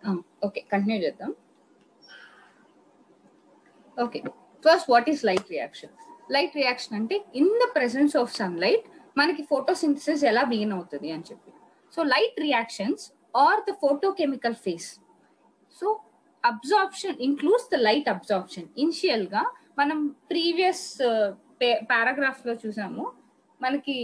Okay, continue చేద్దాం. Okay, first what is light reaction? Light reaction అంటే in the presence of sunlight మనకి photosynthesis ఎలా begin అవుతుంది అని చెప్పి. So light reactions are the photochemical phase. So absorption includes the light absorption. Initial గా మనం previous paragraph లో చూసాము, మనకి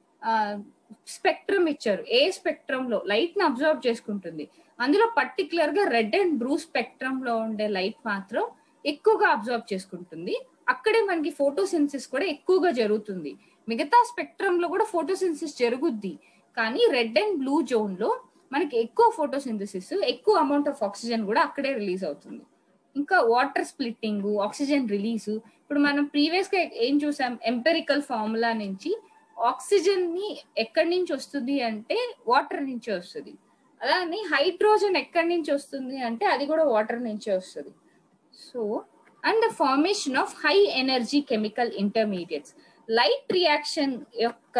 స్పెక్ట్రమ్ ఇచ్చారు. ఏ స్పెక్ట్రమ్ లో లైట్ ని అబ్జర్వ్ చేసుకుంటుంది, అందులో పర్టికులర్ గా రెడ్ అండ్ బ్లూ స్పెక్ట్రమ్ లో ఉండే లైట్ మాత్రం ఎక్కువగా అబ్జర్వ్ చేసుకుంటుంది. అక్కడే మనకి ఫోటోసిన్సిస్ కూడా ఎక్కువగా జరుగుతుంది. మిగతా స్పెక్ట్రమ్ లో కూడా ఫోటోసిన్సిస్ జరుగుద్ది, కానీ రెడ్ అండ్ బ్లూ జోన్ లో మనకి ఎక్కువ ఫోటోసింథసిస్, ఎక్కువ అమౌంట్ ఆఫ్ ఆక్సిజన్ కూడా అక్కడే రిలీజ్ అవుతుంది. ఇంకా వాటర్ స్ప్లిట్టింగ్, ఆక్సిజన్ రిలీజ్. ఇప్పుడు మనం ప్రీవియస్ గా ఏం చూసాం, ఎంపెరికల్ ఫార్ములా నుంచి ఆక్సిజన్ ని ఎక్కడి నుంచి వస్తుంది అంటే వాటర్ నుంచి వస్తుంది. అలానే హైడ్రోజన్ ఎక్కడి నుంచి వస్తుంది అంటే అది కూడా వాటర్ నుంచే వస్తుంది. So and the formation of high energy chemical intermediates. Light reaction యొక్క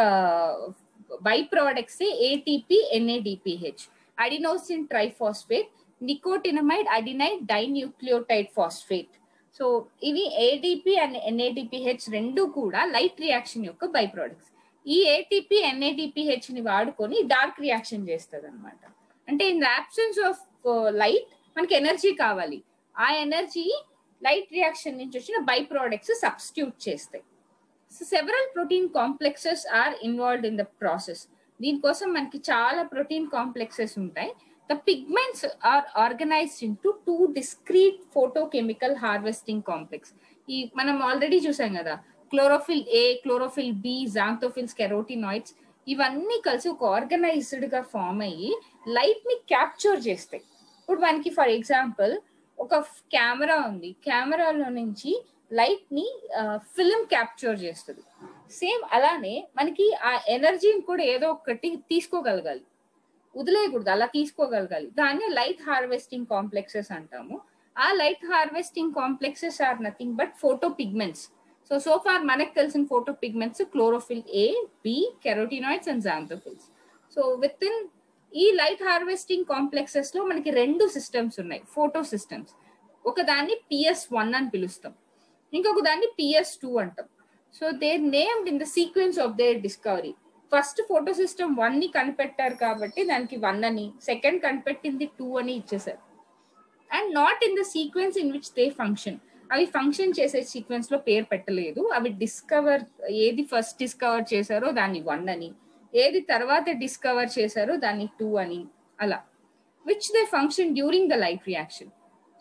by products ATP, NADPH, adenosine triphosphate, nicotinamide adenine dinucleotide phosphate. So ఇవి ఏడిపి అండ్ ఎన్ఏడిపిహెచ్ రెండు కూడా లైట్ రియాక్షన్ యొక్క బై ప్రోడక్ట్స్. ఈ ఏటీపీ, ఎన్ఏడిపిహెచ్ ని వాడుకొని dark reaction చేస్తుంది అనమాట. అంటే in the absence of light మనకి ఎనర్జీ కావాలి, ఆ ఎనర్జీ లైట్ రియాక్షన్ నుంచి వచ్చిన బై ప్రోడక్ట్స్ సబ్స్టిట్యూట్ చేస్తాయి. So several protein complexes are involved in the process. దీనికోసం మనకి చాలా ప్రోటీన్ కాంప్లెక్సెస్ ఉంటాయి. The pigments are organised into 2 discrete photochemical harvesting complex. ఈ మనం ఆల్రెడీ చూసాం కదా, chlorophyll A, chlorophyll B, xanthophylls, carotenoids, ఇవన్నీ కలిసి ఒక ఆర్గనైజ్డ్ గా ఫామ్ అయ్యి లైట్ ని క్యాప్చర్ చేస్తాయి. ఇప్పుడు మనకి ఫర్ ఎగ్జాంపుల్ ఒక కెమెరా ఉంది, కెమెరాలో నుంచి లైట్ ని ఫిల్మ్ క్యాప్చర్ చేస్తుంది. సేమ్ అలానే మనకి ఆ ఎనర్జీని కూడా ఏదో ఒకటి తీసుకోగలగాలి, వదిలేయకూడదు, అలా తీసుకోగలగాలి. దాన్ని లైట్ హార్వెస్టింగ్ కాంప్లెక్సెస్ అంటాము. ఆ light harvesting complexes are nothing but photo pigments. So far మనకు తెలిసిన photo pigments chlorophyll A, B, carotenoids and xanthophylls. So within ఈ లైట్ హార్వెస్టింగ్ కాంప్లెక్సెస్ లో మనకి 2 సిస్టమ్స్ ఉన్నాయి, ఫోటో సిస్టమ్స్. ఒక దాన్ని PS1 అని పిలుస్తాం, ఇంకొక దాన్ని PS2 అంటాం. So they named in the sequence of their discovery. First photo system 1 ని కనిపెట్టారు కాబట్టి దానికి 1 అని, సెకండ్ కనిపెట్టింది 2 అని ఇచ్చేసారు. And not in the sequence in which they function. అవి ఫంక్షన్ చేసే సీక్వెన్స్ లో పేరు పెట్టలేదు. అవి డిస్కవర్, ఏది ఫస్ట్ డిస్కవర్ చేశారో దాన్ని 1 అని, ఏది తర్వాత డిస్కవర్ చేశారో దాన్ని 2 అని, అలా. Which they function during the light reaction.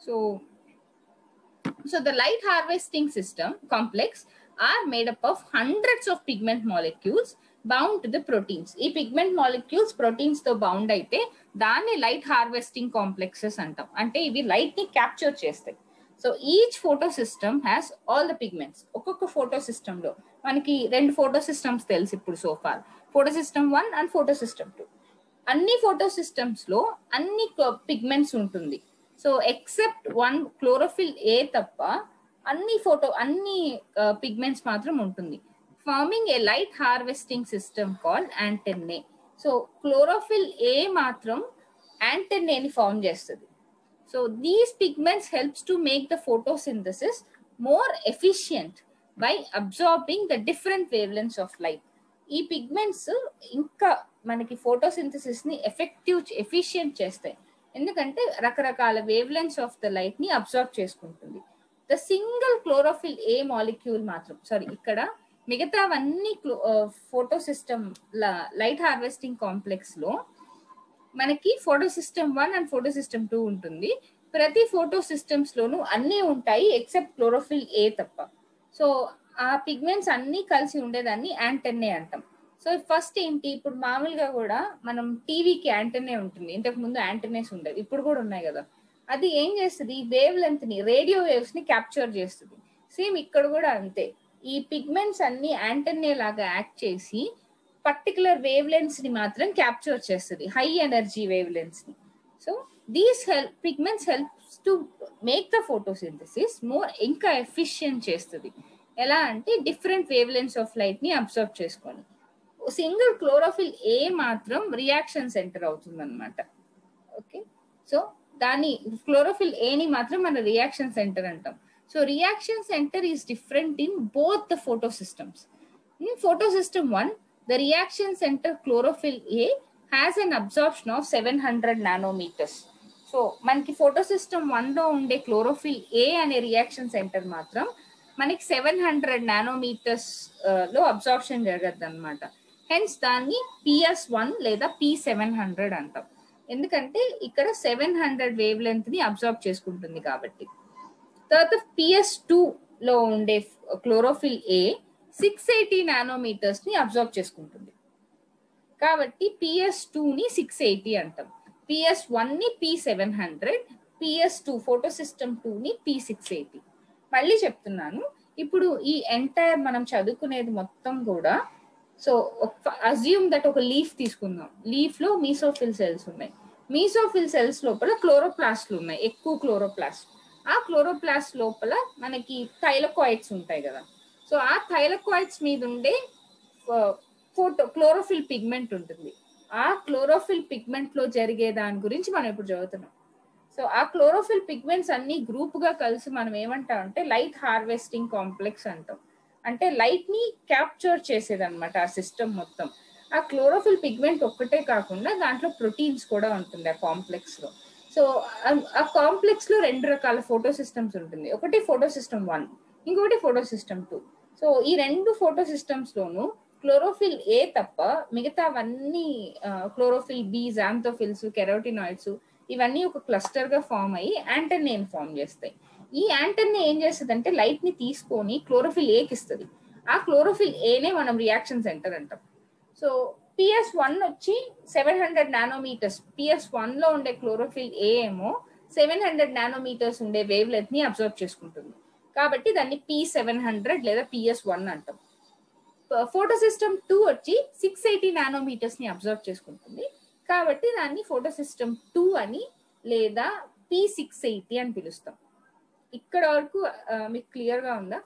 So the light harvesting system complex are made up of hundreds of pigment molecules bound to the proteins. ఈ pigment molecules proteins తో బౌండ్ అయితే దాన్ని లైట్ హార్వెస్టింగ్ కాంప్లెక్సెస్ అంటాం. అంటే ఇవి light ని capture చేస్తాయి. So each photo system has all the pigments. ఒక్కొక్క ఫోటో సిస్టమ్ లో మనకి 2 ఫోటో సిస్టమ్స్ తెలుసు ఇప్పుడు so far, photo system 1 and photo system 2. అన్ని ఫోటో సిస్టమ్స్ లో అన్ని పిగ్మెంట్స్ ఉంటుంది. సో ఎక్సెప్ట్ 1 క్లోరోఫిల్ ఏ తప్ప అన్ని పిగ్మెంట్స్ మాత్రం ఉంటుంది. Forming a light harvesting system called antennae. So chlorophyll a మాత్రం యాంటెన్నేని ఫార్మ్ చేస్తుంది. So these pigments helps to make the photosynthesis more efficient by absorbing the different wavelengths of light. ఈ pigments ఇంకా మనకి ఫోటోసింథసిస్ ని efficient చేస్తాయి, ఎందుకంటే రకరకాల wavelengths of the light ని అబ్జర్వ్ చేసుకుంటుంది. The single chlorophyll a molecule మాత్రం, ఇక్కడ మిగతావన్నీ photo system light harvesting complex లో మనకి photo system 1 and photo system 2 ఉంటుంది. ప్రతి ఫోటో సిస్టమ్స్ లోనూ అన్నీ ఉంటాయి ఎక్సెప్ట్ క్లోరోఫిల్ ఏ తప్ప. సో ఆ పిగ్మెంట్స్ అన్ని కలిసి ఉండేదాన్ని యాంటెన్నే అంటాం. సో ఫస్ట్ ఏంటి, ఇప్పుడు మామూలుగా కూడా మనం టీవీకి యాంటెన్నే ఉంటుంది, ఇంతకు ముందు యాంటెన్నేస్ ఉండేది, ఇప్పుడు కూడా ఉన్నాయి కదా. అది ఏం చేస్తుంది, వేవ్ లెంత్ ని, రేడియో వేవ్స్ ని క్యాప్చర్ చేస్తుంది. సేమ్ ఇక్కడ కూడా అంతే, ఈ పిగ్మెంట్స్ అన్ని యాంటెన్నే లాగా యాక్ట్ చేసి పర్టికులర్ వేవ్ లెంత్స్ ని మాత్రం క్యాప్చర్ చేస్తుంది, హై ఎనర్జీ వేవ్ లెంత్స్ ని. So these pigments helps to make the photosynthesis more ఇంకా ఎఫిషియంట్ చేస్తుంది. ఎలా అంటే different wavelengths of light ని అబ్జర్వ్ చేసుకొని. సింగిల్ క్లోరోఫిల్ ఏ మాత్రం రియాక్షన్ సెంటర్ అవుతుంది అనమాట. ఓకే, సో దాని క్లోరోఫిల్ ఏని మాత్రం మన రియాక్షన్ సెంటర్ అంటాం. So reaction centre is different in both the photo systems. In photo system 1, the reaction centre chlorophyll a has an absorption of 700 nanometres. So మనకి photo system 1లో ఉండే chlorophyll ఏ అనే reaction centre మాత్రం మనకి 700 nanometres లో absorption జరగద్దు అనమాట. Hence దాన్ని PS1 లేదా P700 అంటాం. ఎందుకంటే ఇక్కడ 700 వేవ్ లెంత్ ని అబ్జార్బ్ చేసుకుంటుంది కాబట్టి. తర్వాత PS2 లో ఉండే క్లోరోఫిల్ ఏ 680 నానోమీటర్స్ ని అబ్జార్బ్ చేసుకుంటుంది కాబట్టి PS2 ని 680 అంటాం. PS1 ని P700, PS2 ఫోటో సిస్టమ్ 2 ని P680. మళ్ళీ చెప్తున్నాను, ఇప్పుడు ఈ ఎంటైర్ మనం చదువుకునేది మొత్తం కూడా, సో అజ్యూమ్ దట్ ఒక లీఫ్ తీసుకుందాం. లీఫ్ లో మీసోఫిల్ సెల్స్ ఉన్నాయి. మీసోఫిల్ సెల్స్ లోపల క్లోరోప్లాస్ట్లు ఉన్నాయి, ఎక్కువ క్లోరోప్లాస్ట్. ఆ క్లోరోప్లాస్ట్ లోపల మనకి థైలకాయిడ్స్ ఉంటాయి కదా. సో ఆ థైలకాయిడ్స్ మీద ఉండే క్లోరోఫిల్ పిగ్మెంట్ ఉంటుంది. ఆ క్లోరోఫిల్ పిగ్మెంట్ లో జరిగే దాని గురించి మనం ఇప్పుడు చదువుతున్నాం. సో ఆ క్లోరోఫిల్ పిగ్మెంట్స్ అన్ని గ్రూప్ గా కలిసి మనం ఏమంటాం అంటే లైట్ హార్వెస్టింగ్ కాంప్లెక్స్ అంటాం. అంటే లైట్ ని క్యాప్చర్ చేసేది అనమాట ఆ సిస్టమ్ మొత్తం. ఆ క్లోరోఫిల్ పిగ్మెంట్ ఒక్కటే కాకుండా దాంట్లో ప్రోటీన్స్ కూడా ఉంటుంది ఆ కాంప్లెక్స్ లో. సో ఆ కాంప్లెక్స్ లో 2 రకాల ఫోటో సిస్టమ్స్ ఉంటుంది. ఒకటి ఫోటో సిస్టమ్ 1, ఇంకొకటి ఫోటో సిస్టమ్ 2. సో ఈ 2 ఫోటో సిస్టమ్స్ లోను క్లోరోఫిల్ ఏ తప్ప మిగతావన్నీ క్లోరోఫిల్ బి, జాంథోఫిల్స్, కెరోటినాయిడ్స్ ఇవన్నీ ఒక క్లస్టర్ గా ఫామ్ అయ్యి యాంటెన్నాని ఫామ్ చేస్తాయి. ఈ యాంటెన్నా ఏం చేస్తుంది అంటే లైట్ ని తీసుకొని క్లోరోఫిల్ ఏకి ఇస్తుంది. ఆ క్లోరోఫిల్ ఏనే మనం రియాక్షన్ సెంటర్ అంటాం. సో PS1 వచ్చి 700 నానోమీటర్స్. PS1 లో ఉండే క్లోరోఫిల్ ఏ ఏమో 700 నానోమీటర్స్ ఉండే వేవ్ లెంత్ ని అబ్జర్వ్ చేసుకుంటుంది కాబట్టి దాన్ని P700 లేదా PS1 అంటాం. ఫోటో సిస్టమ్ 2 వచ్చి 680 నానోమీటర్స్ ని అబ్జర్వ్ చేసుకుంటుంది కాబట్టి దాన్ని ఫోటో సిస్టమ్ 2 అని లేదా P680 అని పిలుస్తాం. ఇక్కడ వరకు మీకు క్లియర్ గా ఉందా?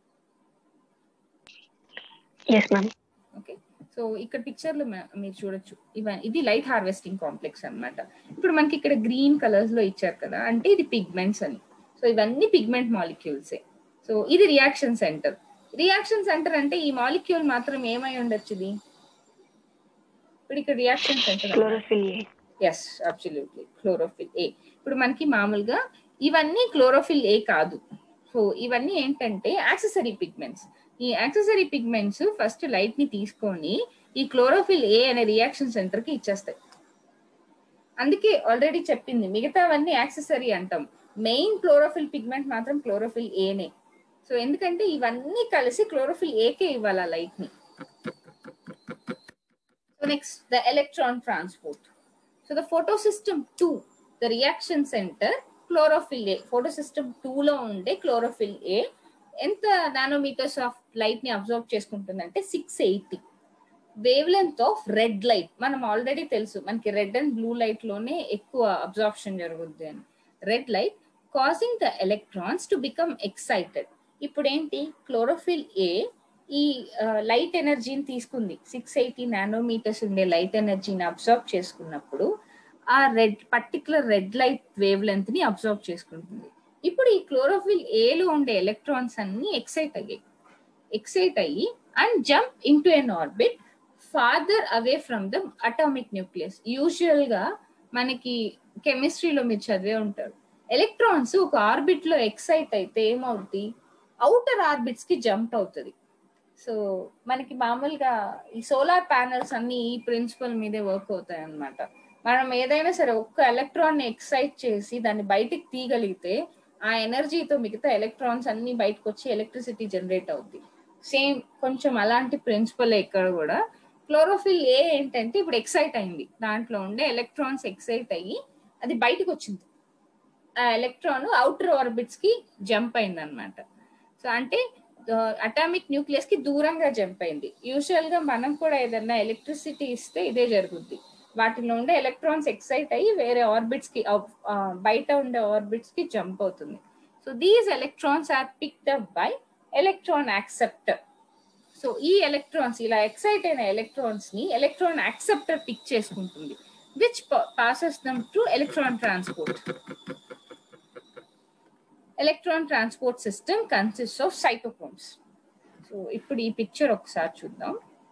ఓకే. సో ఇక్కడ పిక్చర్ లో మీరు చూడొచ్చు, ఇది లైట్ హార్వెస్టింగ్ కాంప్లెక్స్ అన్నమాట. ఇప్పుడు మనకి ఇక్కడ గ్రీన్ కలర్స్ లో ఇచ్చారు కదా, అంటే ఇది పిగ్మెంట్స్ అని. సో ఇవన్నీ పిగ్మెంట్ మాలిక్యూల్సే. సో ఇది రియాక్షన్ సెంటర్. రియాక్షన్ సెంటర్ అంటే ఈ మాలిక్యూల్ మాత్రం ఏమై ఉండొచ్చు ఇది? ఇప్పుడు ఇక్కడ reaction centre chlorophyll a. Yes, absolutely chlorophyll a. ఇప్పుడు మనకి మామూలుగా ఇవన్నీ క్లోరోఫిల్ ఏ కాదు. సో ఇవన్నీ ఏంటంటే యాక్సెసరీ పిగ్మెంట్స్. ఈ యాక్సెసరీ పిగ్మెంట్స్ ఫస్ట్ లైట్ ని తీసుకొని ఈ క్లోరోఫిల్ ఏ అనే రియాక్షన్ సెంటర్ కి ఇచ్చేస్తాయి. అందుకే ఆల్రెడీ చెప్పింది మిగతావన్నీ యాక్సెసరీ అంటాం, మెయిన్ క్లోరోఫిల్ పిగ్మెంట్ మాత్రం క్లోరోఫిల్ ఏనే. సో ఎందుకంటే ఇవన్నీ కలిసి క్లోరోఫిల్ ఏకే ఇవ్వాలి ఆ లైట్ ని. So next the electron transport. So the photo system 2, the reaction centre chlorophyll a. Photo system 2 లో ఉండే క్లోరోఫిల్ ఏ ఎంత నానోమీటర్స్ ఆఫ్ లైట్ ని అబ్జర్వ్ చేసుకుంటుందంటే 680 wavelength of red light. మనం ఆల్రెడీ తెలుసు మనకి రెడ్ అండ్ బ్లూ లైట్ లోనే ఎక్కువ అబ్జార్ప్షన్ జరుగుద్ది అని. Red light causing the electrons to become excited. ఇప్పుడు ఏంటి, క్లోరోఫిల్ ఏ ఈ లైట్ ఎనర్జీని తీసుకుంది. 680 నానోమీటర్స్ ఉండే లైట్ ఎనర్జీని అబ్జర్వ్ చేసుకున్నప్పుడు ఆ particular red light wavelength ని అబ్జర్వ్ చేసుకుంటుంది. ఇప్పుడు ఈ క్లోరోఫిల్ ఏలో ఉండే ఎలక్ట్రాన్స్ అన్ని ఎక్సైట్ అయ్యి and jump into an orbit farther away from the atomic nucleus. Usual గా మనకి కెమిస్ట్రీలో మీరు చదివే ఉంటారు, ఎలక్ట్రాన్స్ ఒక ఆర్బిట్ లో ఎక్సైట్ అయితే ఏమవుతుంది, అవుటర్ ఆర్బిట్స్ కి జంప్ అవుతుంది. సో మనకి మామూలుగా ఈ సోలార్ ప్యానెల్స్ అన్ని ఈ ప్రిన్సిపల్ మీదే వర్క్ అవుతాయి అన్నమాట. మనం ఏదైనా సరే ఒక్క ఎలక్ట్రాన్ ని ఎక్సైట్ చేసి దాన్ని బయటికి తీయగలిగితే ఆ ఎనర్జీతో మిగతా ఎలక్ట్రాన్స్ అన్ని బయటకు వచ్చి ఎలక్ట్రిసిటీ జనరేట్ అవుతుంది. సేమ్ కొంచెం అలాంటి ప్రిన్సిపల్ ఇక్కడ కూడా. క్లోరోఫిల్ ఏ ఏంటంటే ఇప్పుడు ఎక్సైట్ అయింది, దాంట్లో ఉండే ఎలక్ట్రాన్స్ ఎక్సైట్ అయ్యి అది బయటకు వచ్చింది. ఆ ఎలక్ట్రాన్ అవుటర్ ఆర్బిట్స్ కి జంప్ అయింది అనమాట. సో అంటే అటామిక్ న్యూక్లియస్ కి దూరంగా జంప్ అయింది. యూజువల్ గా మనం కూడా ఏదన్నా ఎలక్ట్రిసిటీ ఇస్తే ఇదే జరుగుద్ది, వాటిలో ఉండే ఎలక్ట్రాన్స్ ఎక్సైట్ అయ్యి వేరే ఆర్బిట్స్ కి బయట ఉండే ఆర్బిట్స్ కి జంప్ అవుతుంది. So these electrons are picked up by electron acceptor. So ఈ ఎలక్ట్రాన్స్ ఇలా ఎక్సైట్ అయిన ఎలక్ట్రాన్స్ ని ఎలక్ట్రాన్ యాక్సెప్టర్ పిక్ చేసుకుంటుంది. which passes them through electron transport. Electron transport system consists of cytochromes. So ఇప్పుడు ఈ picture ఒకసారి చూద్దాం.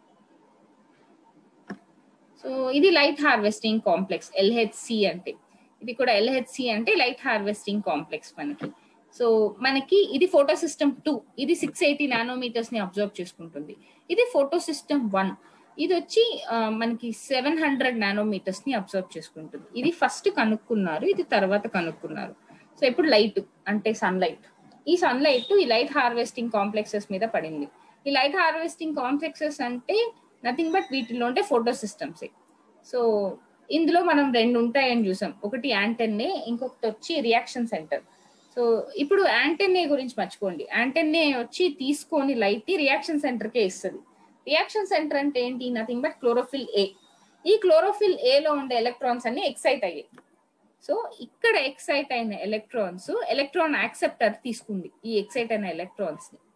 సో ఇది లైట్ హార్వెస్టింగ్ కాంప్లెక్స్ LHC అంటే, ఇది కూడా LHC అంటే లైట్ హార్వెస్టింగ్ కాంప్లెక్స్ మనకి. సో మనకి ఇది ఫోటో సిస్టమ్ 2, ఇది 680 నానోమీటర్స్ ని అబ్జర్వ్ చేసుకుంటుంది. ఇది ఫోటో సిస్టమ్ 1, ఇది వచ్చి మనకి 700 నానోమీటర్స్ ని అబ్జర్వ్ చేసుకుంటుంది. ఇది ఫస్ట్ కనుక్కున్నారు, ఇది తర్వాత కనుక్కున్నారు. సో ఇప్పుడు లైట్ అంటే సన్లైట్, ఈ సన్లైట్ ఈ లైట్ హార్వెస్టింగ్ కాంప్లెక్సెస్ మీద పడింది. ఈ లైట్ హార్వెస్టింగ్ కాంప్లెక్సెస్ అంటే నథింగ్ బట్ వీటిలో ఉంటే ఫోటో సిస్టమ్స్. సో ఇందులో మనం 2 ఉంటాయని చూసాం, ఒకటి యాంటెన్నే, ఇంకొకటి వచ్చి రియాక్షన్ సెంటర్. సో ఇప్పుడు యాంటెన్నే గురించి మర్చిపోండి, యాంటెన్నే వచ్చి తీసుకొని లైట్ రియాక్షన్ సెంటర్కే ఇస్తుంది. రియాక్షన్ సెంటర్ అంటే ఏంటి, నథింగ్ బట్ క్లోరోఫిల్ ఏ. ఈ క్లోరోఫిల్ ఏలో ఉండే ఎలక్ట్రాన్స్ అన్ని ఎక్సైట్ అయ్యాయి. సో ఇక్కడ ఎక్సైట్ అయిన ఎలక్ట్రాన్స్ ఎలక్ట్రాన్ యాక్సెప్టర్ తీసుకుంది. ఈ ఎక్సైట్ అయిన ఎలక్ట్రాన్స్ ని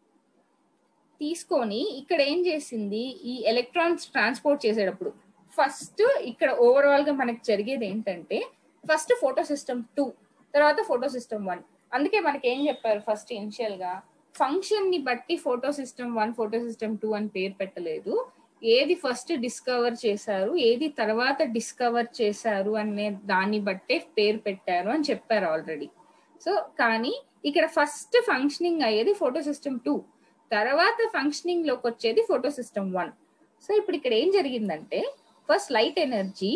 తీసుకొని ఇక్కడ ఏం చేసింది, ఈ ఎలక్ట్రాన్స్ ట్రాన్స్పోర్ట్ చేసేటప్పుడు ఫస్ట్ ఇక్కడ ఓవరాల్ గా మనకి జరిగేది ఏంటంటే, ఫస్ట్ ఫోటో సిస్టమ్ 2, తర్వాత ఫోటో సిస్టమ్ 1. అందుకే మనకి ఏం చెప్పారు ఫస్ట్ ఇనిషియల్ గా, ఫంక్షన్ ని బట్టి ఫోటో సిస్టమ్ 1 ఫోటో సిస్టమ్ 2 అని పేరు పెట్టలేదు. ఏది ఫస్ట్ డిస్కవర్ చేశారు, ఏది తర్వాత డిస్కవర్ చేశారు అనే దాన్ని బట్టే పేరు పెట్టారు అని చెప్పారు ఆల్రెడీ. సో కానీ ఇక్కడ ఫస్ట్ ఫంక్షనింగ్ అయ్యేది ఫోటో సిస్టమ్ 2, తర్వాత ఫంక్షనింగ్ లోకి వచ్చేది ఫోటో సిస్టమ్ 1. సో ఇప్పుడు ఇక్కడ ఏం జరిగిందంటే, first light energy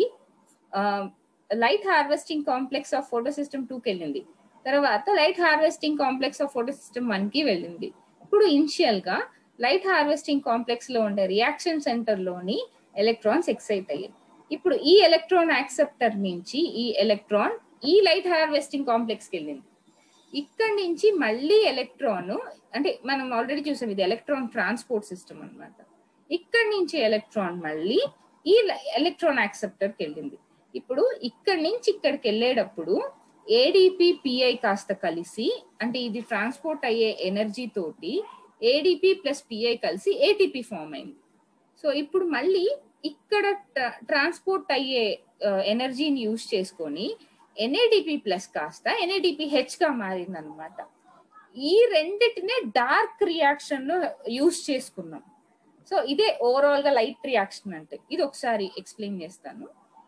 light harvesting complex of photo system 2కి వెళ్ళింది, తర్వాత light harvesting complex of photo system 1కి వెళ్ళింది. ఇప్పుడు ఇనిషియల్ గా లైట్ హార్వెస్టింగ్ కాంప్లెక్స్ లో ఉండే రియాక్షన్ సెంటర్ లోని ఎలక్ట్రాన్స్ ఎక్సైట్ అయ్యాయి. ఇప్పుడు ఈ ఎలక్ట్రాన్ యాక్సెప్టర్ నుంచి ఈ ఎలక్ట్రాన్ ఈ లైట్ హార్వెస్టింగ్ కాంప్లెక్స్కి వెళ్ళింది. ఇక్కడ నుంచి మళ్ళీ ఎలక్ట్రాన్, అంటే మనం ఆల్రెడీ చూసాం ఇది ఎలక్ట్రాన్ ట్రాన్స్పోర్ట్ సిస్టమ్ అనమాట. ఇక్కడ నుంచి ఎలక్ట్రాన్ మళ్ళీ ఈ ఎలక్ట్రాన్ యాక్సెప్టర్కి వెళ్ళింది. ఇప్పుడు ఇక్కడి నుంచి ఇక్కడికి వెళ్ళేటప్పుడు ADP PI కాస్త కలిసి, అంటే ఇది ట్రాన్స్పోర్ట్ అయ్యే ఎనర్జీ తోటి ADP ప్లస్ PI కలిసి ATP ఫామ్ అయింది. సో ఇప్పుడు మళ్ళీ ఇక్కడ ట్రాన్స్పోర్ట్ అయ్యే ఎనర్జీని యూజ్ చేసుకొని NADP ప్లస్ కాస్త NADPH గా మారింది అనమాట. ఈ రెండిటినే డార్క్ రియాక్షన్ లో యూజ్ చేసుకున్నాం. సో ఇదే ఓవరాల్ గా లైట్ రియాక్షన్ అంటే. ఇది ఒకసారి ఎక్స్ప్లెయిన్ చేస్తాను.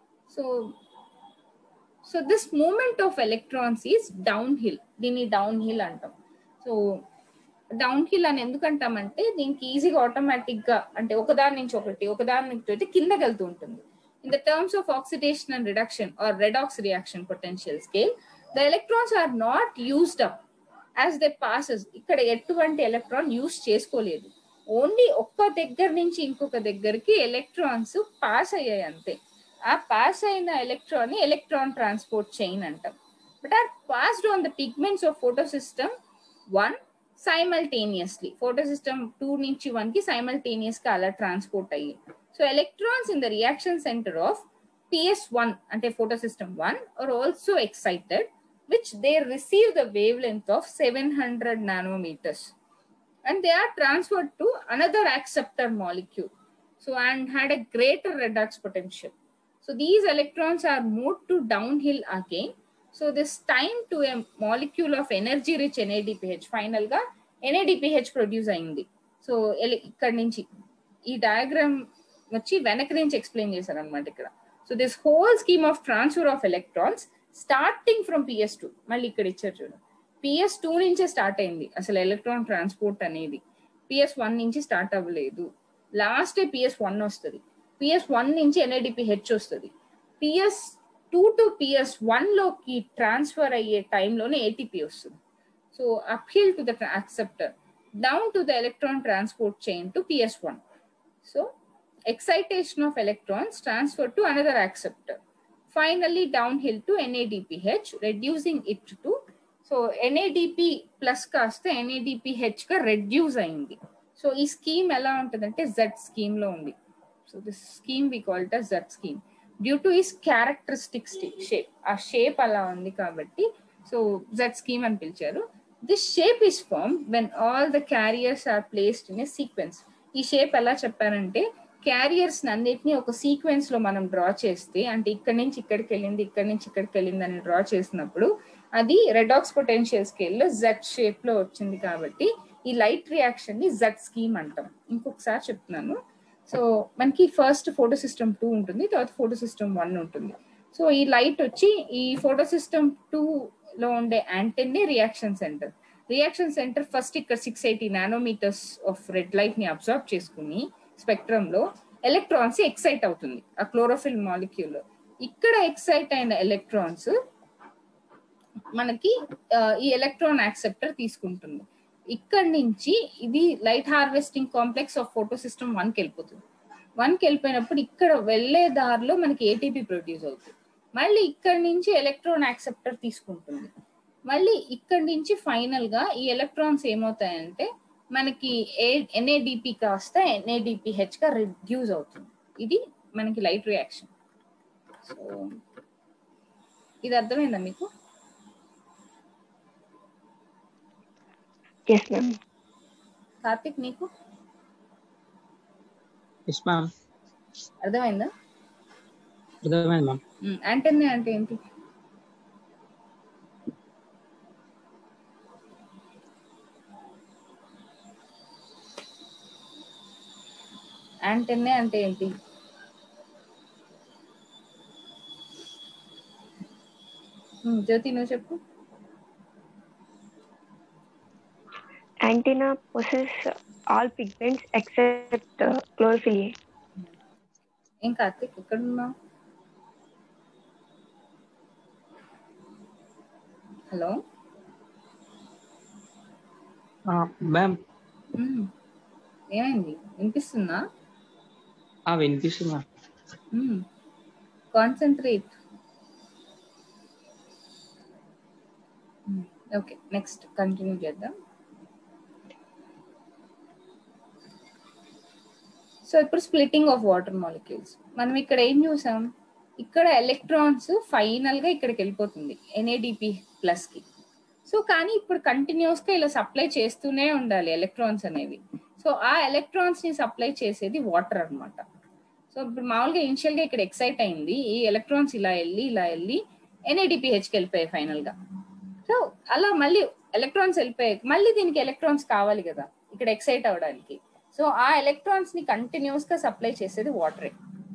So this movement of electrons is downhill, దీన్ని డౌన్ హిల్ అంటాం. సో డౌన్ హిల్ అని ఎందుకంటామంటే, దీనికి ఈజీగా ఆటోమేటిక్ గా అంటే ఒకదాని నుంచి ఒకటి కిందకి వెళ్తూ ఉంటుంది. In the terms of oxidation and reduction or redox reaction potential scale, the electrons are not used up as they passes. ఇక్కడ ఎటువంటి ఎలక్ట్రాన్ యూజ్ చేసుకోలేదు, ఓన్లీ ఒక్క దగ్గర నుంచి ఇంకొక దగ్గరికి ఎలక్ట్రాన్స్ పాస్ అయ్యాయి అంతే. ఆ పాస్ అయిన ఎలక్ట్రాన్ ని ఎలక్ట్రాన్ ట్రాన్స్పోర్ట్ చైన్ అంటాం. But are passed on the pigments of photo system 1 simultaneously. Photo system 2 నుంచి 1 కి సైమల్టేనియస్ గా అలా ట్రాన్స్పోర్ట్ అయ్యి. So electrons in the reaction center of PS1 ante photosystem 1 are also excited, which they receive the wavelength of 700 nanometers, and they are transferred to another acceptor molecule, so and had a greater redox potential. So these electrons are moved to downhill again. So this time to a molecule of energy rich NADPH, final ga NADPH produce ayindi. So ikkada nunchi ee diagram వచ్చి వెనక నుంచి explain చేశారు అనమాట ఇక్కడ. So this whole scheme of transfer of electrons starting from PS2, మళ్ళీ ఇక్కడ ఇచ్చారు చూడండి, PS2 నుంచే స్టార్ట్ అయింది అసలు ఎలక్ట్రాన్ ట్రాన్స్పోర్ట్ అనేది. PS1 నుంచి స్టార్ట్ అవ్వలేదు, లాస్ట్ PS1 వస్తుంది, PS1 నుంచి NADPH వస్తుంది, PS2 టు PS1 లోకి ట్రాన్స్ఫర్ అయ్యే టైంలోనే ATP వస్తుంది. So uphill to the acceptor, down to the electron transport chain to PS1. So excitation of electrons transferred to another acceptor, finally downhill to NADPH, reducing it to, so NADP plus కాస్త NADPH గా reduce అయింది. So ఈ scheme ఎలా ఉంటుందంటే Z scheme లో ఉంది. So this scheme we call it as Z scheme due to its characteristic shape. ఆ shape అలా ఉంది కాబట్టి సో Z స్కీమ్ అని పిలిచారు. This shape is form when all the carriers are placed in a sequence. ఈ shape ఎలా చెప్పారంటే, carriers అన్నిటిని ఒక సీక్వెన్స్ లో మనం డ్రా చేస్తే, అంటే ఇక్కడ నుంచి ఇక్కడికి వెళ్ళింది, ఇక్కడ నుంచి ఇక్కడికి వెళ్ళింది అని డ్రా చేసినప్పుడు అది రెడాక్స్ పొటెన్షియల్ స్కేల్లో జెడ్ షేప్ లో వచ్చింది. కాబట్టి ఈ లైట్ రియాక్షన్ ని జెడ్ స్కీమ్ అంటాం. ఇంకొకసారి చెప్తున్నాను. సో మనకి ఫస్ట్ ఫోటో సిస్టమ్ 2 ఉంటుంది, తర్వాత ఫోటో సిస్టమ్ 1 ఉంటుంది. సో ఈ లైట్ వచ్చి ఈ ఫోటో సిస్టమ్ 2 లో ఉండే antennae reaction centre. Reaction centre first ఇక్కడ 680 నానోమీటర్స్ ఆఫ్ రెడ్ లైట్ ని అబ్జర్వ్ చేసుకుని స్పెక్ట్రమ్ లో ఎలక్ట్రాన్స్ ఎక్సైట్ అవుతుంది ఆ క్లోరోఫిల్ మాలిక్యూల్. ఇక్కడ ఎక్సైట్ అయిన ఎలక్ట్రాన్స్ మనకి ఈ ఎలక్ట్రాన్ యాక్సెప్టర్ తీసుకుంటుంది. ఇక్కడ నుంచి ఇది light harvesting complex of photo system 1 కి వెళ్ళిపోతుంది. 1 కి వెళ్ళిపోయినప్పుడు ఇక్కడ వెళ్లే దారిలో మనకి ఏటీపీ ప్రొడ్యూస్ అవుతుంది. మళ్ళీ ఇక్కడ నుంచి ఎలక్ట్రాన్ యాక్సెప్టర్ తీసుకుంటుంది. మళ్ళీ ఇక్కడ నుంచి ఫైనల్ గా ఈ ఎలక్ట్రాన్స్ ఏమవుతాయంటే మనకి ఎన్ఏడిపి కాస్త ఎన్ఏడిపిహెచ్ గా రిడ్యూస్ అవుతుంది. ఇది మనకి లైట్ రియాక్షన్. సో ఇది అర్థమైందా మీకు? కార్తిక్ నీకు అర్థమైందా? యాంటెన్నా అంటే ఏంటి? యాంటెన్నా అంటే ఏంటి? జ్యోతి నువ్వు చెప్పు. Antenna possess all pigments except chlorophyll A. ఏం కార్తిక్ ఎక్కడ ఉన్నావు? హలో మ్యామ్, ఏమైంది? వినిపిస్తుందా? వినిపిస్తుందా? కాన్సంట్రేట్. ఓకే, నెక్స్ట్ కంటిన్యూ చేద్దాం. సో ఇప్పుడు స్ప్లిట్టింగ్ ఆఫ్ వాటర్ మాలిక్యూల్స్. మనం ఇక్కడ ఏం చూసాం? ఇక్కడ ఎలక్ట్రాన్స్ ఫైనల్ గా ఇక్కడికి వెళ్ళిపోతుంది ఎన్ఏడిపి ప్లస్ కి. సో కానీ ఇప్పుడు కంటిన్యూస్ గా ఇలా సప్లై చేస్తూనే ఉండాలి ఎలక్ట్రాన్స్ అనేవి. సో ఆ ఎలక్ట్రాన్స్ ని సప్లై చేసేది వాటర్ అన్నమాట. సో ఇప్పుడు మామూలుగా ఇనిషియల్ గా ఇక్కడ ఎక్సైట్ అయింది, ఈ ఎలక్ట్రాన్స్ ఇలా వెళ్ళి ఎన్ఏడిపిహెచ్కి వెళ్ళిపోయాయి ఫైనల్ గా. సో అలా మళ్ళీ ఎలక్ట్రాన్స్ వెళ్ళిపోయాయి, మళ్ళీ దీనికి ఎలక్ట్రాన్స్ కావాలి కదా ఇక్కడ ఎక్సైట్ అవ్వడానికి. సో ఆ ఎలక్ట్రాన్స్ ని కంటిన్యూస్ గా సప్లై చేసేది వాటరే.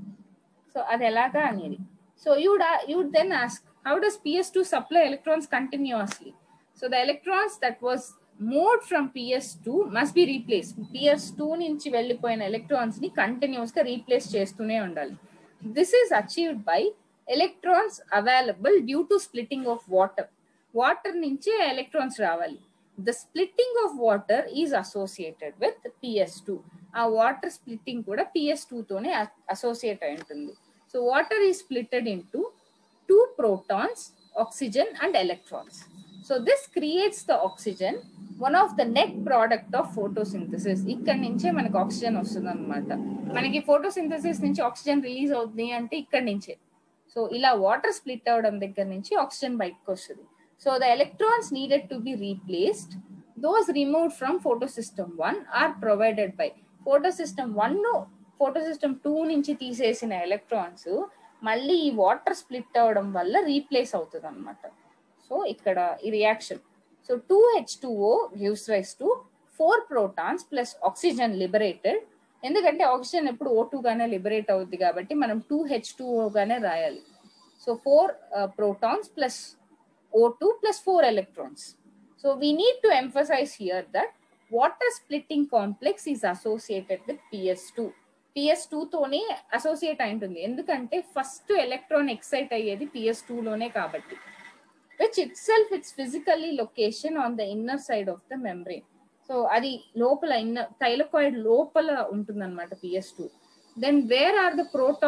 సో అది ఎలాగా అనేది. So you'd then ask, how does PS2 supply electrons continuously? So the electrons that was moved from PS2 must be replaced. PS2 నుంచి వెళ్ళిపోయిన ఎలక్ట్రాన్స్ ని కంటిన్యూస్ గా రీప్లేస్ చేస్తూనే ఉండాలి. This is achieved by electrons available due to splitting of water. Water నుంచి electrons రావాలి. The splitting of water is associated with PS2. ఆ water splitting కూడా PS2 తోనే అసోసియేట్ అయి ఉంటుంది. So water is splitted into 2 protons, oxygen and electrons. So this creates the oxygen, one of the net product of photosynthesis. ఇక్కడ నుంచే మనకి oxygen వస్తుంది అనమాట. మనకి ఫోటోసింథసిస్ నుంచి ఆక్సిజన్ రిలీజ్ అవుతుంది అంటే ఇక్కడ నుంచే. సో ఇలా వాటర్ స్ప్లిట్ అవడం దగ్గర నుంచి ఆక్సిజన్ బయటకు వస్తుంది. So the electrons needed to be replaced. Those removed from photosystem 1 are provided by photosystem 1 ను photosystem 2 నుంచి తీసేసిన ఎలక్ట్రాన్స్ మళ్ళీ ఈ వాటర్ స్ప్లిట్ అవడం వల్ల రీప్లేస్ అవుతుంది అనమాట. సో ఇక్కడ ఈ reaction. So 2H2O gives rise to 4 protons plus oxygen liberated. ఎందుకంటే ఆక్సిజన్ ఎప్పుడు O2 గానే లిబరేట్ అవుద్ది కాబట్టి మనం 2H2O గానే రాయాలి. So 4 protons plus O2 plus 4 electrons. So we need to emphasize here that water splitting complex is associated with PS2. PS2 తోనే associate అయి ఉంటుంది, ఎందుకంటే ఫస్ట్ ఎలక్ట్రాన్ ఎక్సైట్ అయ్యేది PS2 లోనే కాబట్టి. which itself its physically location on the inner side of the membrane. So అది లోపల inner thylakoid లోపల ఉంటుందన్నమాట PS2. Then where are the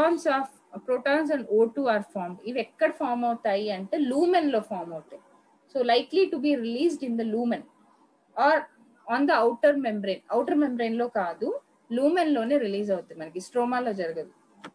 protons and O2 are formed. ఇవి ఎక్కడ ఫామ్ అవుతాయి అంటే లూమెన్ లో ఫామ్ అవుతాయి. So likely to be released in the lumen or on the outer membrane. Outer membrane లో కాదు, లూమెన్ లోనే రిలీజ్ అవుతాయి, మనకి స్ట్రోమాలో జరగదు.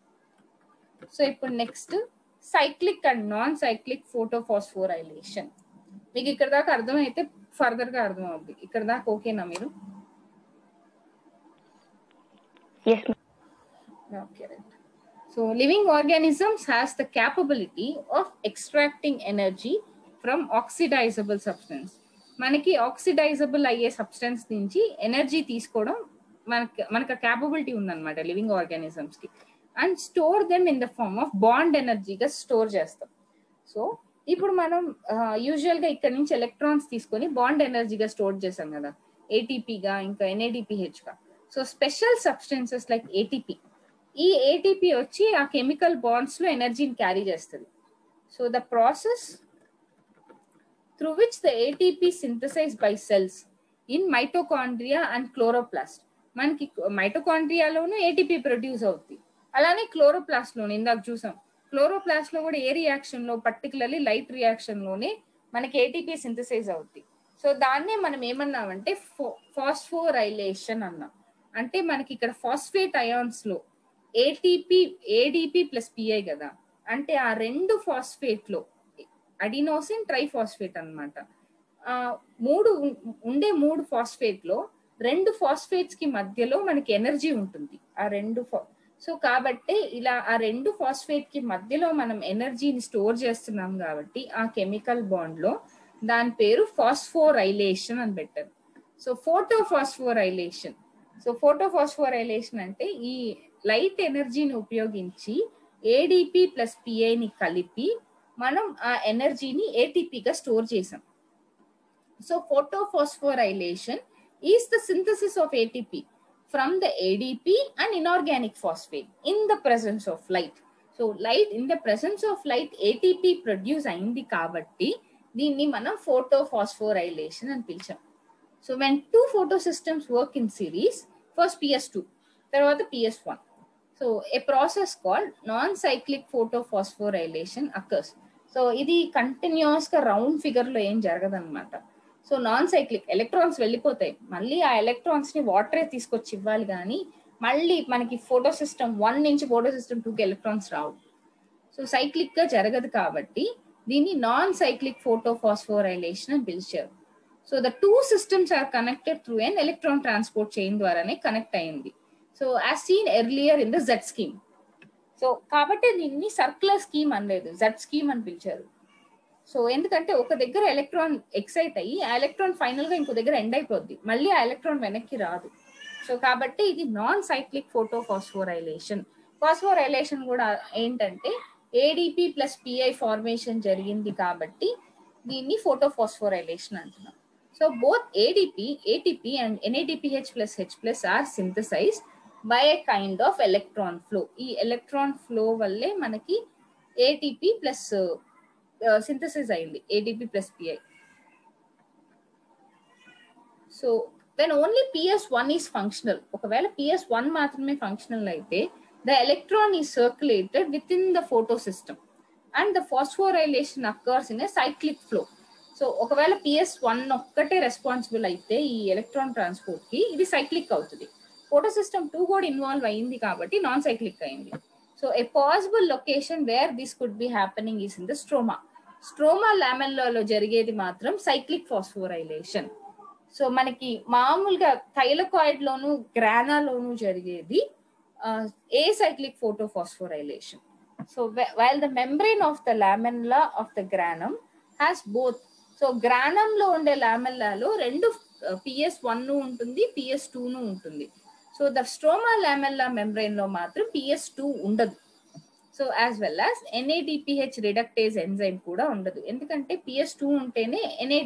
సో ఇప్పుడు next cyclic and non cyclic photophosphorylation. మీకు ఇక్కడ దాకా అర్థమైతే ఫర్దర్ గా అర్థం అవుతుంది. ఇక్కడ దాకా ఓకేనా మీరు? Okay, right. So living organisms has the capability of extracting energy from oxidizable substance. మనకి ఆక్సిడైజబుల్ అయ్యే సబ్స్టెన్స్ నుంచి ఎనర్జీ తీసుకోవడం మనకు క్యాపబిలిటీ ఉందన్నమాట లివింగ్ ఆర్గానిజమ్స్ కి. And store them in the form of bond ఎనర్జీగా స్టోర్ చేస్తాం. సో ఇప్పుడు మనం యూజువల్ గా ఇక్కడ నుంచి ఎలక్ట్రాన్స్ తీసుకొని బాండ్ ఎనర్జీగా స్టోర్ చేసాం కదా, ఏటీపీగా ఇంకా ఎన్ఏడిపిహెచ్ గా. So special substances like ATP, ఈ ఏటీపీ వచ్చి ఆ కెమికల్ బాండ్స్ లో ఎనర్జీని క్యారీ చేస్తుంది. So the process through which the ATP synthesize by cells in mitochondria and chloroplast. మనకి మైటోకాండ్రియాలోనూ ఏటీపీ ప్రొడ్యూస్ అవుతుంది, అలానే క్లోరోప్లాస్ట్ లోను ఇందాక చూసాం. క్లోరోప్లాస్ట్ లో కూడా ఏ రియాక్షన్ లో, పర్టికులర్లీ లైట్ రియాక్షన్ లోనే మనకి ఏటీపీ సింథసైజ్ అవుతుంది. సో దాన్నే మనం ఏమన్నామంటే ఫాస్ఫోరైలేషన్ అన్నాం. అంటే మనకి ఇక్కడ ఫాస్ఫేట్ అయాన్స్ లో ఏడిపి ప్లస్ పిఐ కదా, అంటే ఆ రెండు ఫాస్ఫేట్ లో అడినోసిన్ ట్రైఫాస్ఫేట్ అనమాట, మూడు ఫాస్ఫేట్ లో రెండు ఫాస్ఫేట్స్ కి మధ్యలో మనకి ఎనర్జీ ఉంటుంది. ఆ రెండు సో కాబట్టి ఇలా ఆ రెండు ఫాస్ఫేట్ కి మధ్యలో మనం ఎనర్జీని స్టోర్ చేస్తున్నాం కాబట్టి ఆ కెమికల్ బాండ్ లో దాని పేరు ఫాస్ఫోరైలేషన్ అని పెట్టారు. సో ఫోటోఫాస్ఫోరైలేషన్. సో ఫోటోఫాస్ఫోరైలేషన్ అంటే ఈ లైట్ ఎనర్జీని ఉపయోగించి ఏడిపి ప్లస్ పిఐని కలిపి మనం ఆ ఎనర్జీని ఏటీపీగా స్టోర్ చేసాం. So photophosphorylation is the synthesis of ATP from the ADP and inorganic phosphate in the presence of light. So light, in the presence of light ATP produce అయింది కాబట్టి దీన్ని మనం photophosphorylation అని పిలిచాం. So when two photosystems work in series, first PS2 తర్వాత PS1, so a process called non-cyclic photophosphorylation occurs. So ఇది continuous గా round figure లో ఏం జరగదన్నమాట. సో నాన్ సైక్లిక్, ఎలక్ట్రాన్స్ వెళ్ళిపోతాయి, మళ్ళీ ఆ ఎలక్ట్రాన్స్ ని వాటరే తీసుకొచ్చి ఇవ్వాలి, కానీ మళ్ళీ మనకి ఫోటో సిస్టమ్ 1 నుంచి ఫోటో సిస్టమ్ 2కి ఎలక్ట్రాన్స్ రావు. సో సైక్లిక్ గా జరగదు కాబట్టి దీన్ని నాన్ సైక్లిక్ ఫోటోఫాస్ఫోరైలేషన్ అని పిలిచారు. So the two systems are connected through an electron transport chain ద్వారానే కనెక్ట్ అయింది. So as seen earlier in the Z scheme. So కాబట్టి దీన్ని సర్క్యులర్ స్కీమ్ అనలేదు, జెడ్ స్కీమ్ అని పిలిచారు. సో ఎందుకంటే ఒక దగ్గర ఎలక్ట్రాన్ ఎక్సైట్ అయ్యి ఆ ఎలక్ట్రాన్ ఫైనల్ గా ఇంకో దగ్గర ఎండ్ అయిపోద్ది, మళ్ళీ ఆ ఎలక్ట్రాన్ వెనక్కి రాదు. సో కాబట్టి ఇది నాన్ సైక్లిక్ ఫోటోఫాస్ఫోరైలేషన్. ఫాస్ఫోరైలేషన్ కూడా ఏంటంటే ఏడిపి ప్లస్ పిఐ ఫార్మేషన్ జరిగింది కాబట్టి దీన్ని ఫోటోఫాస్ఫోరైలేషన్ అంటున్నాం. So both ATP and NADPH plus H plus are synthesize by a kind of electron flow. ఈ ఎలక్ట్రాన్ ఫ్లో వల్లే మనకి ఏటీపీ ప్లస్ సింథసిస్ అయింది, ATP plus PI. So then only PS1 is functional. ఒకవేళ PS1 మాత్రమే functional అయితే the electron is circulated with in the photo system and the phosphorylation occurs in a cyclic flow. So ఒకవేళ PS1 ఒక్కటే responsible అయితే ఈ electron transport కి, ఇది cyclic అవుతుంది. ఫోటో సిస్టమ్ 2 కూడా ఇన్వాల్వ్ అయింది కాబట్టి నాన్ సైక్లిక్ అయింది. So a possible location where this could be happening is in the stroma. Stroma లామెల్లాలో జరిగేది మాత్రం సైక్లిక్ ఫాస్ఫోరైలేషన్. సో మనకి మామూలుగా థైలకాయిడ్ లోను గ్రానాలోను జరిగేది a cyclic photophosphorylation. So while the membrane of the lamella of the granum has both. So granum లో ఉండే లామెల్లాలో రెండు PS1 ఉంటుంది, PS2 ఉంటుంది. So the stroma lamella membrane లో మాత్రం PS2 ఉండదు. So as well as NADPH reductase enzyme కూడా ఉండదు, ఎందుకంటే PS2 ఉంటేనే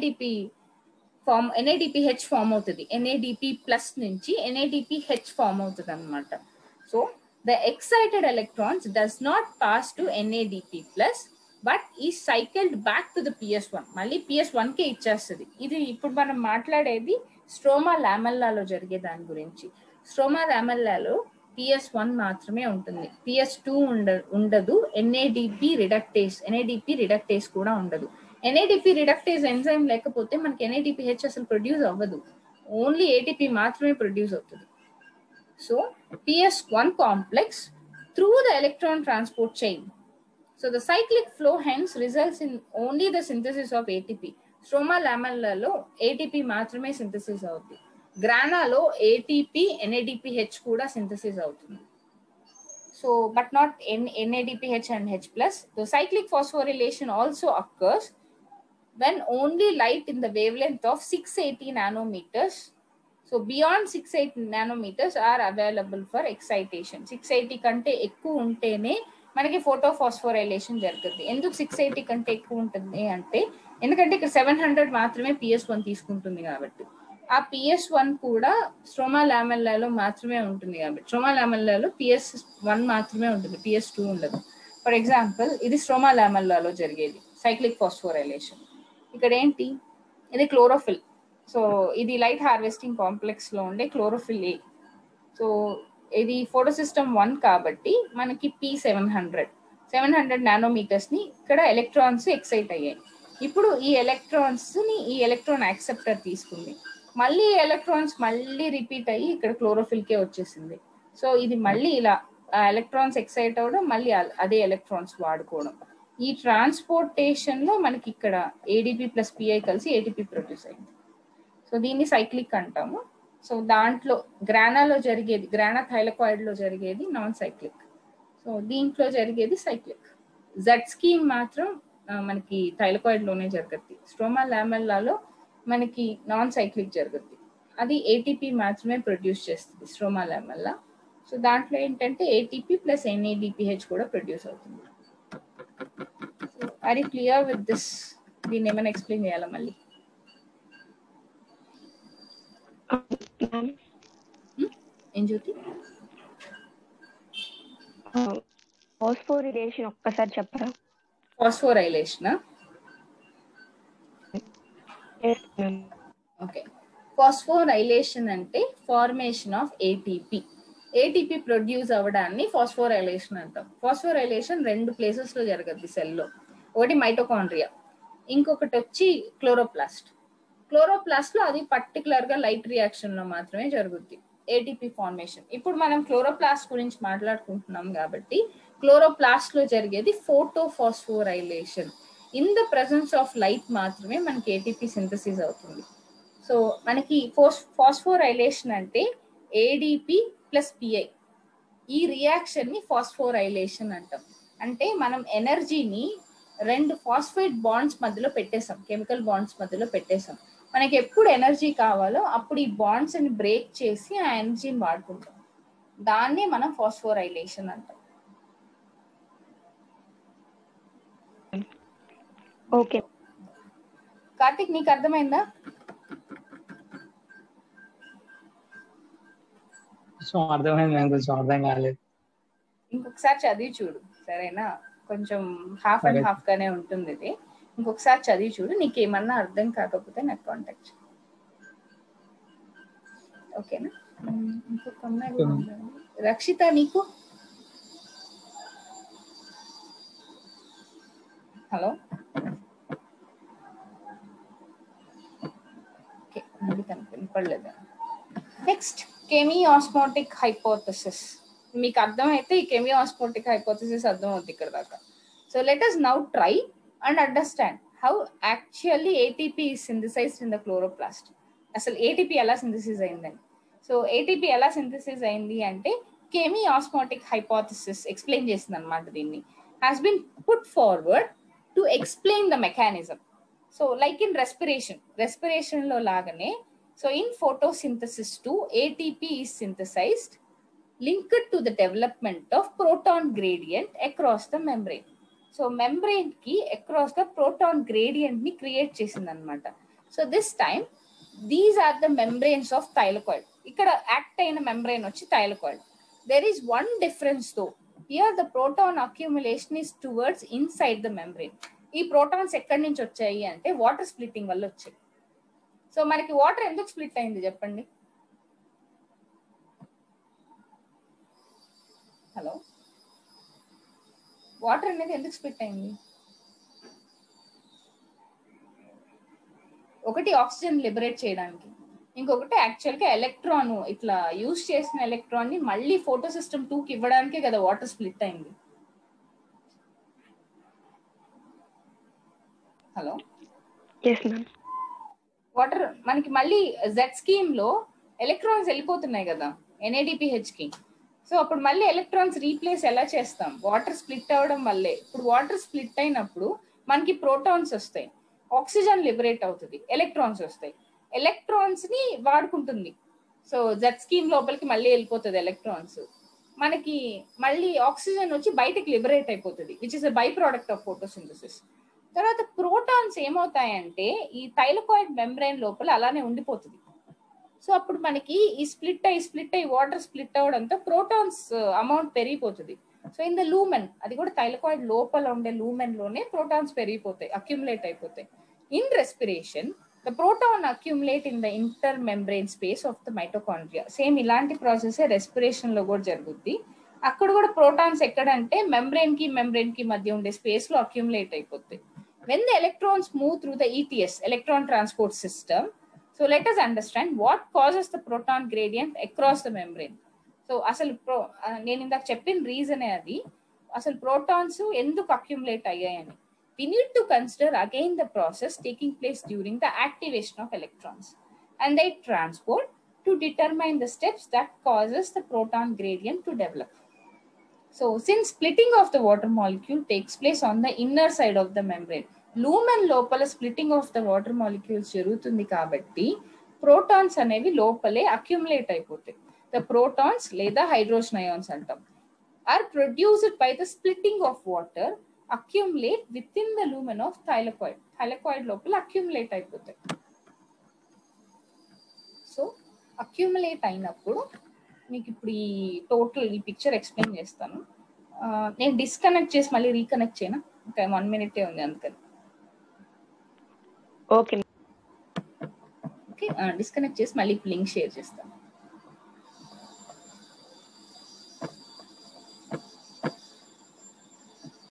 NADPH ఫామ్ అవుతుంది. NADP ప్లస్ నుంచి NADPH ఫామ్ అవుతుంది అనమాట. So the excited electrons does not pass to NADP plus but ఈ cycled back to the PS1, మళ్ళీ PS1 కే ఇచ్చేస్తుంది. ఇది ఇప్పుడు మనం మాట్లాడేది స్ట్రోమా లామెల్లాలో జరిగే దాని గురించి. స్ట్రోమా లామెల్లాలో PS1 మాత్రమే ఉంటుంది, PS2 ఉండదు. NADP రిడక్టేస్ కూడా ఉండదు. NADP రిడక్టేస్ ఎంజైమ్ లేకపోతే మనకి NADPH అసలు ప్రొడ్యూస్ అవ్వదు, ఓన్లీ ATP మాత్రమే ప్రొడ్యూస్ అవుతుంది. So PS1 complex through the electron transport chain. So the cyclic flow hence results in only the synthesis of ATP. Stroma లామెల్లాలో ATP మాత్రమే సింథసిస్ అవుతుంది. గ్రానాలో ATP NADPH కూడా సింథసిస్ అవుతుంది. So but not in NADPH and H plus. The cyclic phosphorylation also occurs when only light in the wavelength of 680 nanometers. So beyond 680 nanometers are available for excitation. 680 కంటే ఎక్కువ ఉంటేనే మనకి photo phosphorylation జరుగుతుంది. ఎందుకు 680 కంటే ఎక్కువ ఉంటుంది అంటే ఎందుకంటే ఇక్కడ 700 మాత్రమే PS1 తీసుకుంటుంది కాబట్టి. ఆ PS1 కూడా స్ట్రోమా లామెల్లాలో మాత్రమే ఉంటుంది కాబట్టి స్ట్రోమా లామెల్లాలో PS1 మాత్రమే ఉంటుంది, PS2 ఉండదు. ఫర్ ఎగ్జాంపుల్ ఇది స్ట్రోమా లామెల్లాలో జరిగేది సైక్లిక్ ఫాస్ఫోరైలేషన్. ఇక్కడ ఏంటి, ఇది క్లోరోఫిల్. సో ఇది లైట్ హార్వెస్టింగ్ కాంప్లెక్స్ లో ఉండే క్లోరోఫిల్ ఏ. సో ఇది ఫోటోసిస్టమ్ 1 కాబట్టి మనకి P700 నానోమీటర్స్ ని ఇక్కడ ఎలక్ట్రాన్స్ ఎక్సైట్ అయ్యాయి. ఇప్పుడు ఈ ఎలక్ట్రాన్స్ ని ఈ ఎలక్ట్రాన్ యాక్సెప్టర్ తీసుకుంది, మళ్ళీ ఎలక్ట్రాన్స్ మళ్ళీ రిపీట్ అయ్యి ఇక్కడ క్లోరోఫిల్ కే వచ్చేసింది. సో ఇది మళ్ళీ ఇలా ఎలక్ట్రాన్స్ ఎక్సైట్ అవ్వడం, మళ్ళీ అదే ఎలక్ట్రాన్స్ వాడుకోవడం. ఈ ట్రాన్స్పోర్టేషన్ లో మనకి ఇక్కడ ADP ప్లస్ PI కలిసి ATP ప్రొడ్యూస్ అయింది. సో దీన్ని సైక్లిక్ అంటాము. సో దాంట్లో గ్రానాలో జరిగేది, గ్రానా థైలకాయిడ్ లో జరిగేది నాన్ సైక్లిక్. సో దీంట్లో జరిగేది సైక్లిక్. జెడ్ స్కీమ్ మాత్రం మనకి థైలకాయిడ్ లోనే జరుగుద్ది. స్ట్రోమా లామెల్లాలో మనకి నాన్ సైక్లిక్ జరుగుద్ది. అది ATP మాత్రమే ప్రొడ్యూస్ చేస్తుంది స్ట్రోమా లామెల్లా. సో దాంట్లో ఏంటంటే ATP ప్లస్ NADPH కూడా ప్రొడ్యూస్ అవుతుంది. Are you clear with this? దీన్ని ఏమైనా ఎక్స్ప్లెయిన్ చేయాలా మళ్ళీ? ఏం జ్యోతి? ఫాస్ఫోరిలేషన్ ఒక్కసారి చెప్పరా? ఫాస్ఫోరైలేషన్. ఓకే, ఫాస్ఫోరైలేషన్ అంటే ఫార్మేషన్ ఆఫ్ ATP ప్రొడ్యూస్ అవ్వడాన్ని ఫాస్ఫోరైలేషన్ అంటాం. ఫాస్ఫోరైలేషన్ 2 ప్లేసెస్ లో జరగద్ది సెల్లో. ఒకటి మైటోకాండ్రియా, ఇంకొకటి వచ్చి క్లోరోప్లాస్ట్. క్లోరోప్లాస్ట్ లో అది పర్టికులర్ గా లైట్ రియాక్షన్ లో మాత్రమే జరుగుద్ది ATP ఫార్మేషన్. ఇప్పుడు మనం క్లోరోప్లాస్ట్ గురించి మాట్లాడుకుంటున్నాం కాబట్టి క్లోరోప్లాస్ట్ లో జరిగేది photophosphorylation. In the presence of light మాత్రమే మనకి ATP సింథసిస్ అవుతుంది. సో మనకి ఫాస్ఫోరైలేషన్ అంటే ADP ప్లస్ PI, ఈ రియాక్షన్ ని ఫాస్ఫోరైలేషన్ అంటాం. అంటే మనం ఎనర్జీని 2 ఫాస్ఫేట్ బాండ్స్ మధ్యలో పెట్టేసాం, కెమికల్ బాండ్స్ మధ్యలో పెట్టేసాం. మనకి ఎప్పుడు ఎనర్జీ కావాలో అప్పుడు ఈ బాండ్స్ ని బ్రేక్ చేసి ఆ ఎనర్జీని వాడుకుంటాం. దాన్నే మనం ఫాస్ఫోరైలేషన్ అంటాం. ఓకే కార్తిక్, నీకు అర్థమైందా? కొంచెం అర్థమైంది, నేను కొంచెం అర్థం కాలేదు. ఇంకొకసారి చదివి చూడు, సరేనా? కొంచెం హాఫ్ అండ్ సరే. హాఫ్ గానే ఉంటుంది ఇది. ఇంకొకసారి చదివి చూడు, నీకు ఏమన్నా అర్థం కాకపోతే నాకు కాంటాక్ట్. ఓకేనా? ఇంకొక అమ్మాయి కూడా ఉందండి, రక్షిత. నీకు హలో? ఓకే, మళ్ళీ కనపడలేదు. Next, chemiosmotic hypothesis. మీకు అర్థమైతే ఈ కెమియాస్మోటిక్ హైపోథసిస్ అర్థం అవుతుంది ఇక్కడ దాకా. So let us now try and understand how actually ATP is synthesized in the chloroplast. అసలు ATP ఎలా సింథసిస్ అయిందని. సో ATP ఎలా సింథసిస్ అయింది అంటే కెమియాస్మోటిక్ హైపోథసిస్ ఎక్స్ప్లెయిన్ చేసింది అనమాట. దీన్ని has been put forward to explain the mechanism. So like in respiration లో లాగానే, so in photosynthesis too ATP is synthesized linked to the development of proton gradient across the membrane. So membrane కి across the proton gradient ని create చేసింది అనమాట. So this time these are the membranes of thylakoid. ఇక్కడ act అయిన membrane వచ్చి thylakoid. There is one difference though. Here the proton accumulation is towards inside the membrane. ఈ protons ఎక్కడి నుంచి వచ్చాయి అంటే వాటర్ స్ప్లిట్టింగ్ వల్ల వచ్చాయి. సో మనకి వాటర్ ఎందుకు స్ప్లిట్ అయింది చెప్పండి? హలో, వాటర్ అనేది ఎందుకు స్ప్లిట్ అయింది? ఒకటి ఆక్సిజన్ లిబరేట్ చేయడానికి, ఇంకొకటి యాక్చువల్ గా ఎలక్ట్రాన్ ఇట్లా యూజ్ చేసిన ఎలక్ట్రాన్ ని మళ్ళీ ఫోటోసిస్టమ్ 2 కి ఇవ్వడానికే కదా వాటర్ స్ప్లిట్ అయింది. హలో, వాటర్ మనకి మళ్ళీ జెడ్ స్కీమ్ లో ఎలక్ట్రాన్స్ వెళ్ళిపోతున్నాయి కదా NADPH కి. సో అప్పుడు మళ్ళీ ఎలక్ట్రాన్స్ రీప్లేస్ ఎలా చేస్తాం? వాటర్ స్ప్లిట్ అవ్వడం వల్లే. ఇప్పుడు వాటర్ స్ప్లిట్ అయినప్పుడు మనకి ప్రోటాన్స్ వస్తాయి, ఆక్సిజన్ లిబరేట్ అవుతుంది, ఎలక్ట్రాన్స్ వస్తాయి. ఎలక్ట్రాన్స్ ని వాడుకుంటుంది. సో జెట్ స్కీమ్ లోపలికి మళ్ళీ వెళ్ళిపోతుంది ఎలక్ట్రాన్స్. మనకి మళ్ళీ ఆక్సిజన్ వచ్చి బయటకి లిబరేట్ అయిపోతుంది, which is a by product of photosynthesis. తర్వాత ప్రోటాన్స్ ఏమవుతాయంటే ఈ థైలకాయిడ్ మెంబ్రెయిన్ లోపల అలానే ఉండిపోతుంది. సో అప్పుడు మనకి ఈ స్ప్లిట్ అయ్యి వాటర్ స్ప్లిట్ అవడంతో ప్రోటాన్స్ అమౌంట్ పెరిగిపోతుంది. సో ఇన్ ద లూమెన్, అది కూడా థైలకాయిడ్ లోపల ఉండే లూమెన్ లోనే ప్రోటాన్స్ పెరిగిపోతాయి, అక్యుములేట్ అయిపోతాయి. In respiration the proton accumulate in the inter membrane space of the mitochondria. Same ఇలాంటి ప్రాసెస్ రెస్పిరేషన్ లో కూడా జరుగుద్ది. అక్కడ కూడా ప్రోటాన్స్ ఎక్కడంటే మెంబ్రెయిన్ కి మధ్య ఉండే స్పేస్ లో అక్యుములేట్ అయిపోతాయి. when the electrons move through the ETS, electron transport system, so let us understand what causes the proton gradient across the membrane. So అసలు నేను ఇందాక చెప్పిన రీజనే అది, అసలు ప్రోటాన్స్ ఎందుకు అక్యుములేట్ అయ్యాయని. we need to consider again the process taking place during the activation of electrons and their transport to determine the steps that causes the proton gradient to develop. So since splitting of the water molecule takes place on the inner side of the membrane, lumen లోపల splitting of the water molecules జరుగుతుంది కాబట్టి protons అనేవి లోపలే అక్యుములేట్ అయిపోతాయి. ద ప్రోటాన్స్ లేదా హైడ్రోజన్ అయాన్స్ అంటాం are produced by the splitting of water accumulate with in the lumen of thylakoid. Thylakoid లోపల అక్యుములేట్ అయిపోతాయి. సో అక్యుములేట్ అయినప్పుడు మీకు ఇప్పుడు ఈ టోటల్ ఈ పిక్చర్ ఎక్స్ప్లెయిన్ చేస్తాను. నేను డిస్కనెక్ట్ చేసి మళ్ళీ రీకనెక్ట్ చేయనా? ఇంకా 1 minute ఉంది అందుకని. ఓకే డిస్కనెక్ట్ చేసి మళ్ళీ లింక్ షేర్ చేస్తాను.